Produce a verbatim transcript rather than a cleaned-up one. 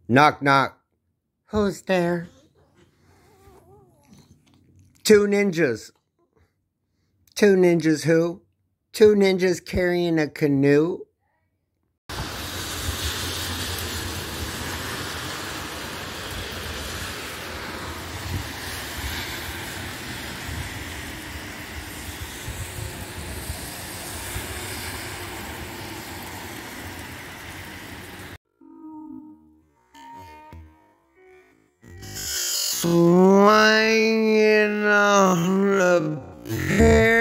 Knock, knock. Who's there? Two ninjas. Two ninjas who? Two ninjas carrying a canoe? Swinging on the pier.